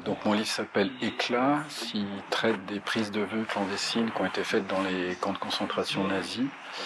Donc mon livre s'appelle Éclat, il traite des prises de vue clandestines qui ont été faites dans les camps de concentration nazis.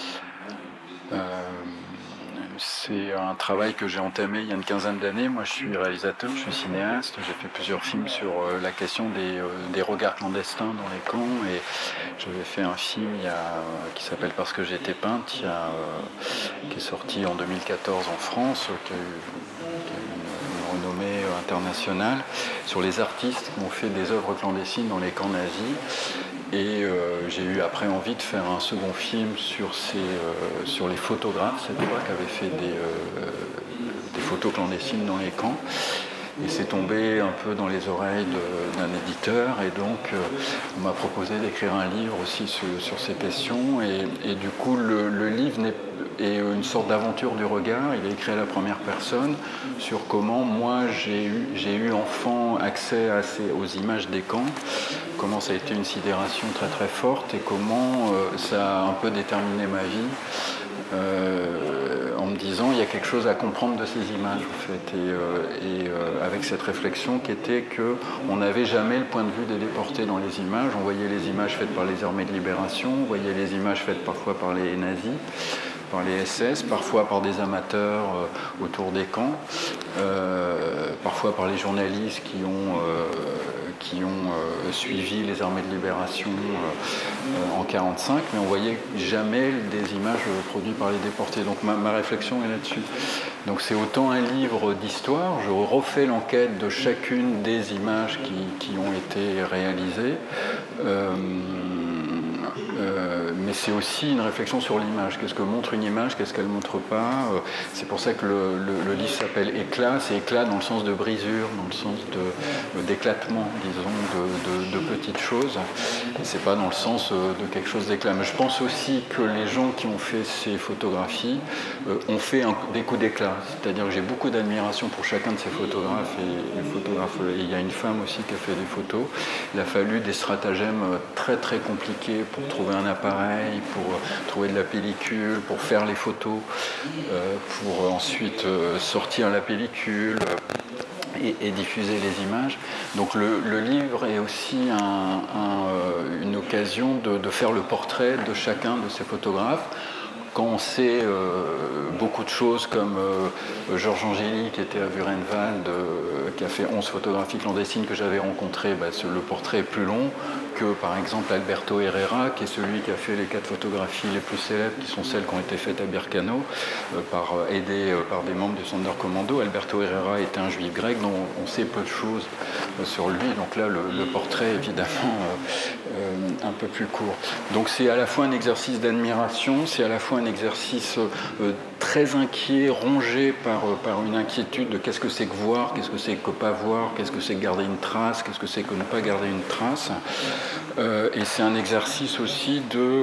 C'est un travail que j'ai entamé il y a une quinzaine d'années. Moi je suis réalisateur, je suis cinéaste, j'ai fait plusieurs films sur la question des regards clandestins dans les camps, et j'avais fait un film qui s'appelle Parce que j'étais peintre, qui est sorti en 2014 en France, qui a eu une renommée internationale, sur les artistes qui ont fait des œuvres clandestines dans les camps nazis. Et j'ai eu après envie de faire un second film sur les photographes, cette fois, qui avaient fait des photos clandestines dans les camps. Et c'est tombé un peu dans les oreilles d'un éditeur, et donc on m'a proposé d'écrire un livre aussi sur ces questions. Et du coup, le livre est une sorte d'aventure du regard. Il est écrit à la première personne sur comment moi j'ai eu enfant accès aux images des camps, comment ça a été une sidération très très forte, et comment ça a un peu déterminé ma vie. En me disant il y a quelque chose à comprendre de ces images en fait, et avec cette réflexion qui était qu'on n'avait jamais le point de vue des déportés dans les images. On voyait les images faites par les armées de libération, on voyait les images faites parfois par les nazis, par les SS, parfois par des amateurs autour des camps, parfois par les journalistes qui ont suivi les armées de libération en 1945, mais on voyait jamais des images produites par les déportés. Donc ma réflexion est là-dessus. Donc c'est autant un livre d'histoire, je refais l'enquête de chacune des images qui ont été réalisées, mais c'est aussi une réflexion sur l'image. Qu'est-ce que montre une image, qu'est-ce qu'elle ne montre pas. C'est pour ça que le livre s'appelle Éclat. C'est éclat dans le sens de brisure, dans le sens d'éclatement, disons, de petites choses. Et c'est pas dans le sens de quelque chose d'éclat. Mais je pense aussi que les gens qui ont fait ces photographies ont fait des coups d'éclat. C'est-à-dire que j'ai beaucoup d'admiration pour chacun de ces photographes. Et il y a une femme aussi qui a fait des photos. Il a fallu des stratagèmes très très compliqués pour trouver un appareil, pour trouver de la pellicule, pour faire les photos, pour ensuite sortir la pellicule et diffuser les images. Donc le livre est aussi une occasion de faire le portrait de chacun de ces photographes. Quand on sait beaucoup de choses, comme Georges Angéli, qui était à Buchenwald, qui a fait 11 photographies clandestines que j'avais rencontrées, le portrait est plus long que par exemple Alberto Herrera, qui est celui qui a fait les 4 photographies les plus célèbres, qui sont celles qui ont été faites à Birkenau, aidé par des membres du Sonderkommando. Alberto Herrera était un juif grec dont on sait peu de choses sur lui, donc là le portrait est évidemment un peu plus court. Donc c'est à la fois un exercice d'admiration, c'est à la fois un exercice très inquiet, rongé par une inquiétude de qu'est-ce que c'est que voir, qu'est-ce que c'est que pas voir, qu'est-ce que c'est que garder une trace, qu'est-ce que c'est que ne pas garder une trace. Et c'est un exercice aussi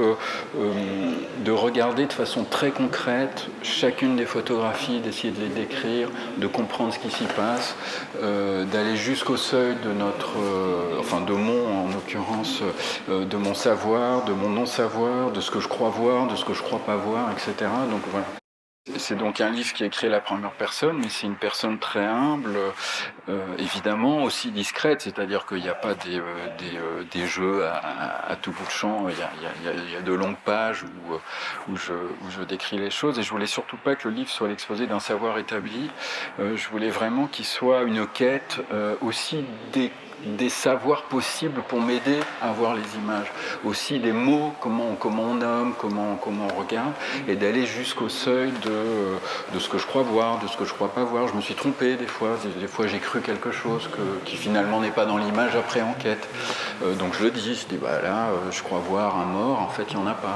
de regarder de façon très concrète chacune des photographies, d'essayer de les décrire, de comprendre ce qui s'y passe, d'aller jusqu'au seuil de de mon, en l'occurrence, de mon savoir, de mon non-savoir, de ce que je crois voir, de ce que je crois pas voir, etc. Donc voilà. C'est donc un livre qui est écrit à la première personne, mais c'est une personne très humble, évidemment aussi discrète, c'est-à-dire qu'il n'y a pas des jeux à tout bout de champ. Il y a de longues pages où je décris les choses, et je voulais surtout pas que le livre soit l'exposé d'un savoir établi. Je voulais vraiment qu'il soit une quête aussi des savoirs possibles pour m'aider à voir les images, aussi des mots, comment on nomme, comment on regarde, et d'aller jusqu'au seuil de ce que je crois voir, de ce que je crois pas voir. Je me suis trompé des fois j'ai cru quelque chose qui finalement n'est pas dans l'image après enquête. Donc je le dis, là je crois voir un mort, en fait il n'y en a pas.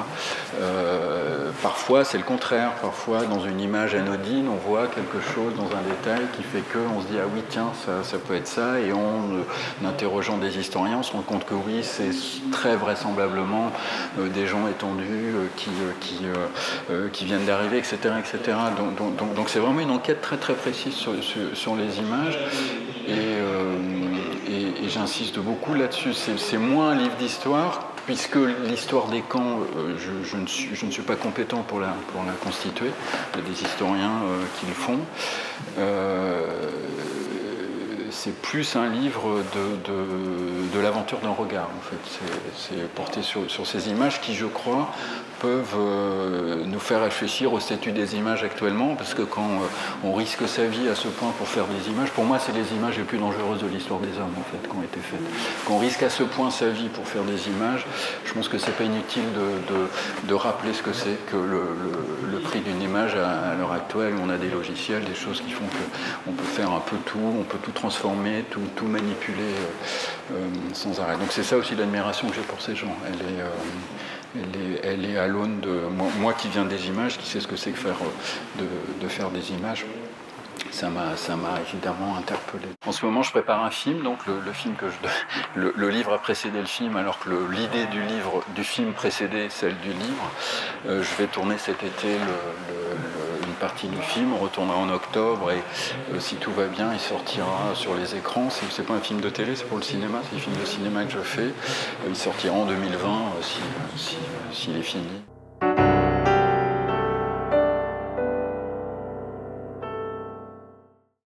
Parfois c'est le contraire, parfois dans une image anodine on voit quelque chose dans un détail qui fait qu'on se dit ah oui tiens ça peut être ça, et en interrogeant des historiens on se rend compte que oui c'est très vraisemblablement des gens étendus qui viennent d'arriver, etc. Donc c'est vraiment une enquête très très précise sur les images, et j'insiste beaucoup là-dessus. C'est moins un livre d'histoire, puisque l'histoire des camps, je ne suis pas compétent pour la constituer. Il y a des historiens qui le font. c'est plus un livre de l'aventure d'un regard, en fait. C'est porté sur ces images qui, je crois, peuvent nous faire réfléchir au statut des images actuellement, parce que quand on risque sa vie à ce point pour faire des images, pour moi, c'est les images les plus dangereuses de l'histoire des hommes, en fait, qui ont été faites. Quand on risque à ce point sa vie pour faire des images, je pense que c'est pas inutile de rappeler ce que c'est que le prix d'une image à l'heure actuelle. On a des logiciels, des choses qui font qu'on peut faire un peu tout, on peut tout transformer, tout manipuler sans arrêt. Donc c'est ça aussi l'admiration que j'ai pour ces gens. Elle est à l'aune de moi qui viens des images, qui sais ce que c'est que de faire des images. Ça m'a évidemment interpellé. En ce moment, je prépare un film, donc le livre a précédé le film, alors que l'idée du film précédait celle du livre. Je vais tourner cet été une partie du film, on retournera en octobre et si tout va bien, il sortira sur les écrans. C'est pas un film de télé, c'est pour le cinéma, c'est un film de cinéma que je fais. Il sortira en 2020 s'il est fini.